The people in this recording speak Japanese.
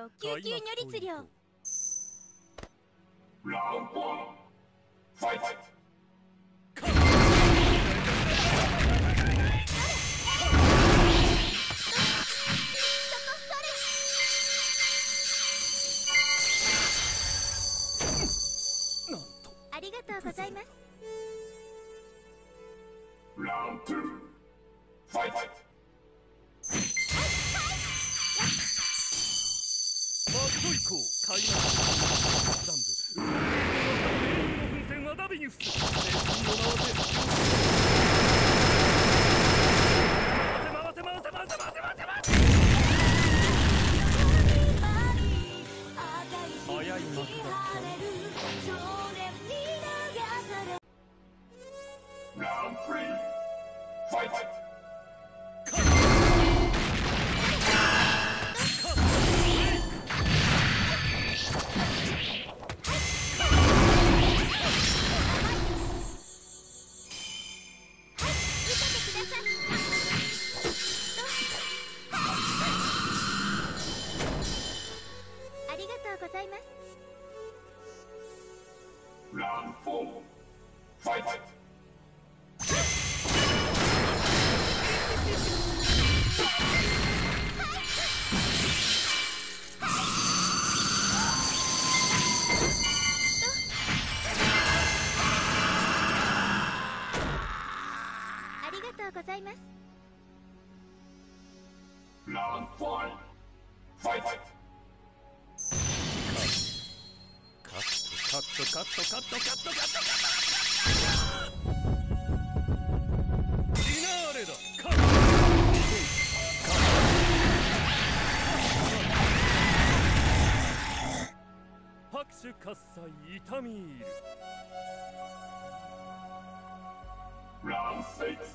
の救急如律令。ありがとうございます。 マクド以降、開幕弾部、風船はダビに伏す。回せ早い幕だった。 ありがとうございます。ありがとうございます。 カットカットカットカットカットカットカットディナーレだ。拍手喝采痛み入る。